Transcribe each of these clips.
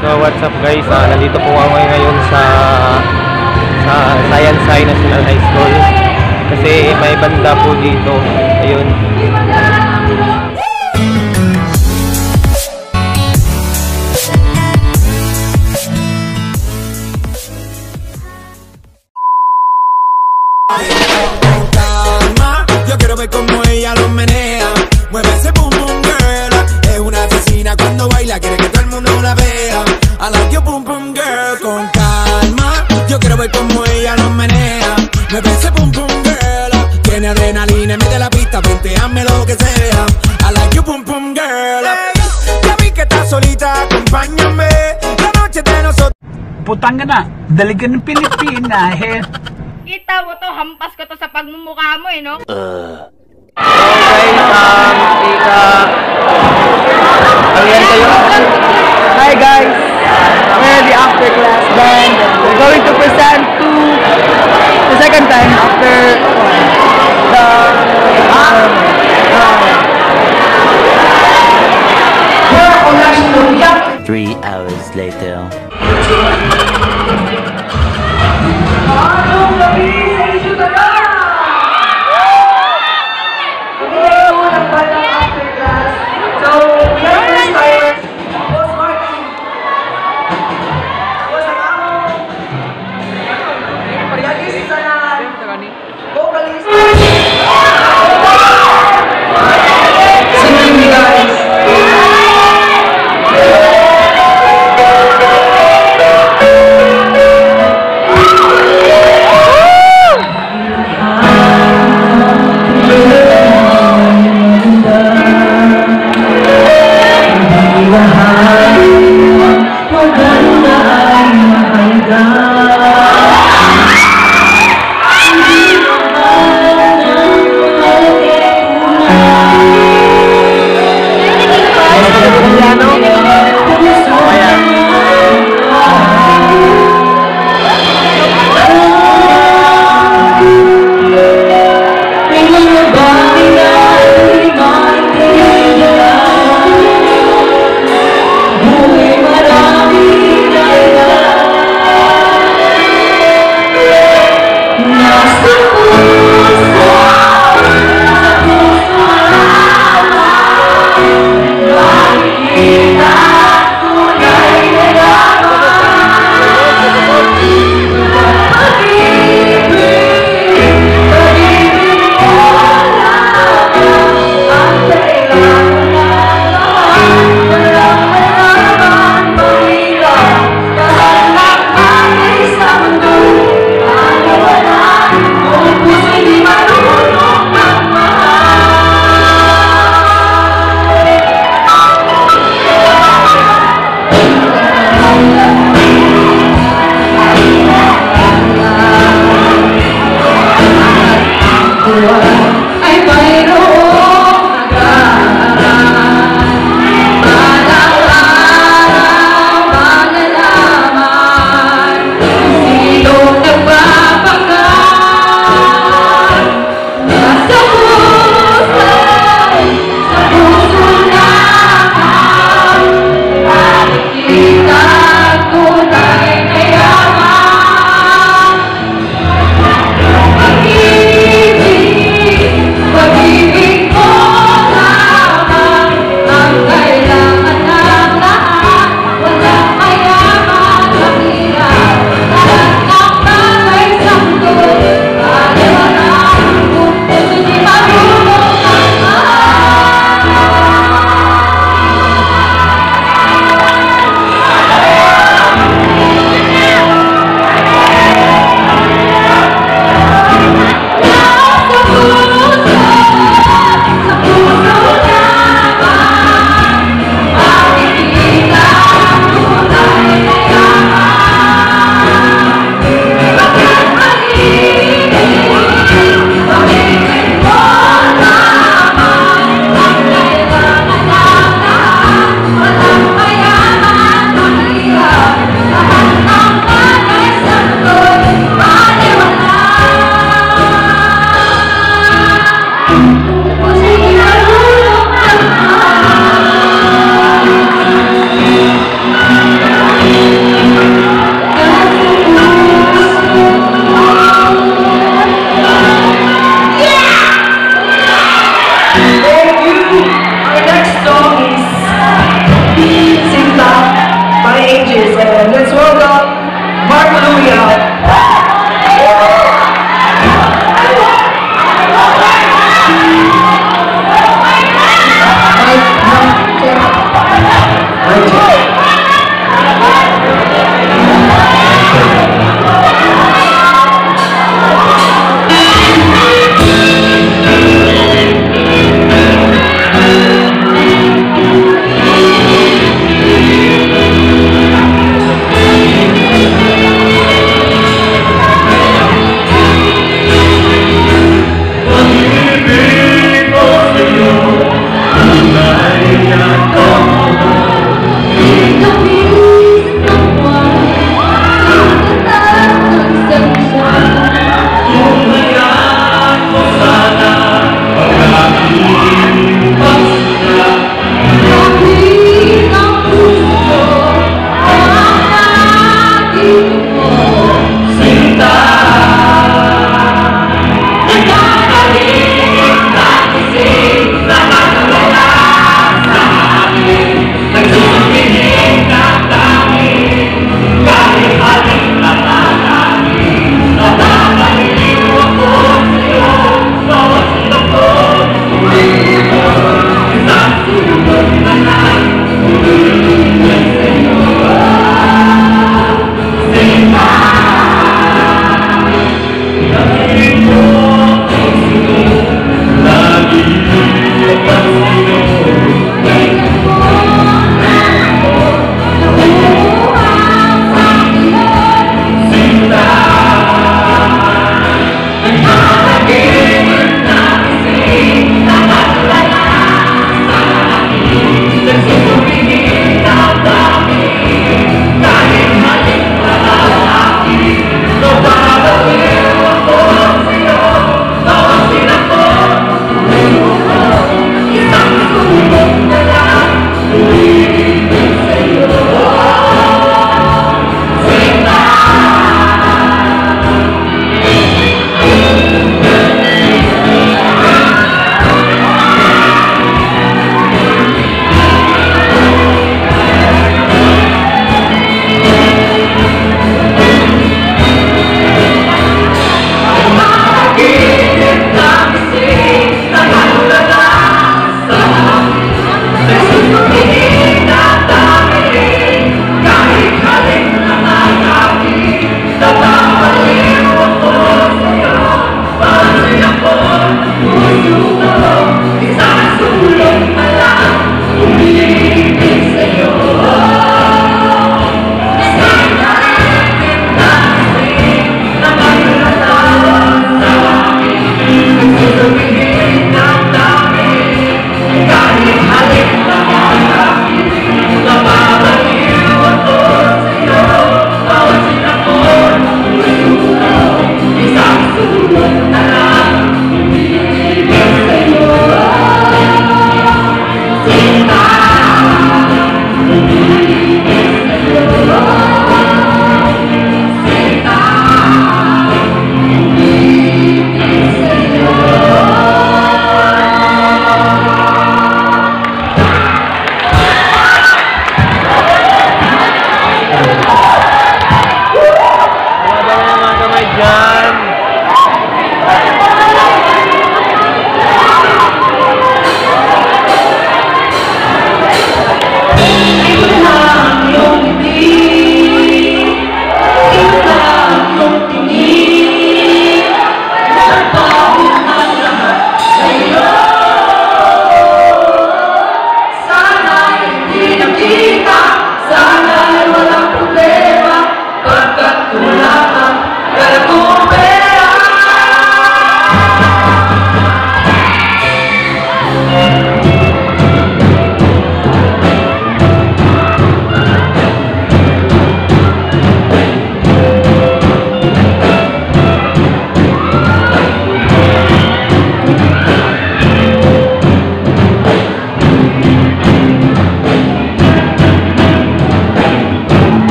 So what's up guys, nandito po ako ngayon sa Science High National High School kasi may banda po dito. Ayun. Yo quiero ver como ella lo menea, mueve ese boom boom girl, es una asesina cuando baila, quiere que todo el mundo la vea. I like your boom boom girl, con calma. Yo quiero ver como ella lo menea, mueve ese boom boom girl, tiene adrenalina, mete la pista, venteame lo que sea. I like your boom boom girl. Hey, ya vi que estás solita, acompáñame, la noche de nosotros. Putang na, daligan ng Pilipina, Kita mo to, hampas ko to sa pagmumukha mo no? Hi guys, we're the after class band. We're going to present to the second time after the 3 hours later.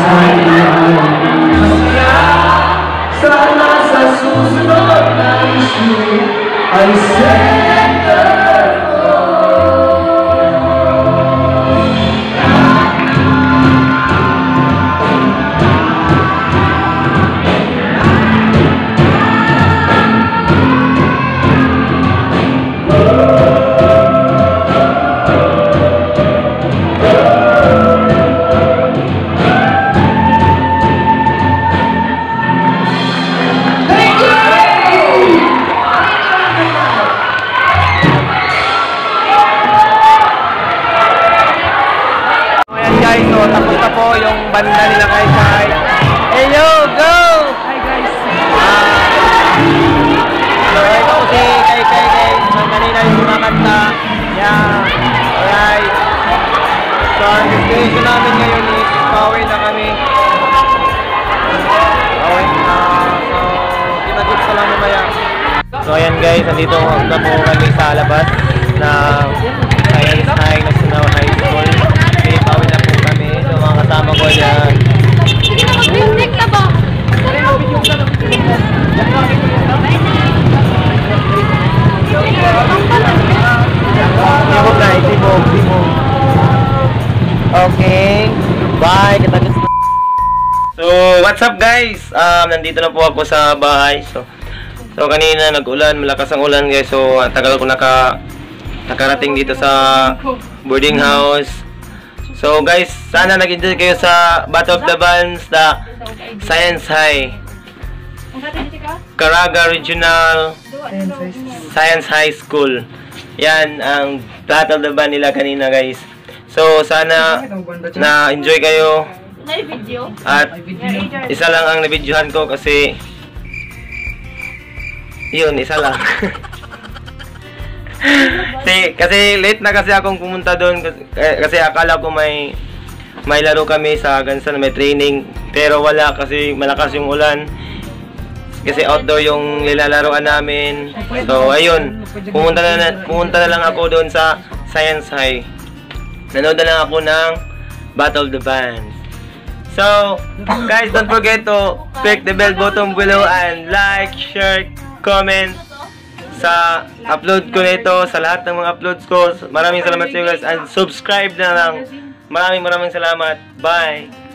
Sana sa susunod na issue ay So, tapos na po yung banda nila kay Kai. Hello, go! Hi guys! So, ito po si Kai guys. So, kanina yung kumakanta. Yeah. Alright. So, ang destination namin ngayon is pauwi na kami. Pauwi na. So, kita-kits ko lang mamaya. So, ayan guys. Nandito na po kami sa labas na Science High National High School. Pauwi na po kami. So, mga kasama ko yan. Sige na, mag-building na ba? Sibog na, sibog. Okay. Bye. Kita-kits. So, what's up guys? Nandito na po ako sa bahay. So kanina nag-ulan, malakas ang ulan guys. So, tagal ko nakarating dito sa boarding house. So guys, sana nag-enjoy kayo sa Battle of the Bands, the Science High Caraga Regional Science High School. Yan ang Battle of the Band nila kanina guys. So sana na-enjoy kayo. At isa lang ang na-videohan ko kasi yun, isa lang. kasi late na kasi akong pumunta doon kasi akala ko may laro kami sa Gansan, may training, pero wala kasi malakas yung ulan kasi outdoor yung nilalaroan namin. So ayun, pumunta na lang ako doon sa Science High. Nanood na lang ako ng Battle of the Bands. So guys, don't forget to click the bell button below and like, share, comment sa upload ko nito, sa lahat ng mga uploads ko. Maraming salamat sa inyo guys, and subscribe na lang. Maraming salamat. Bye!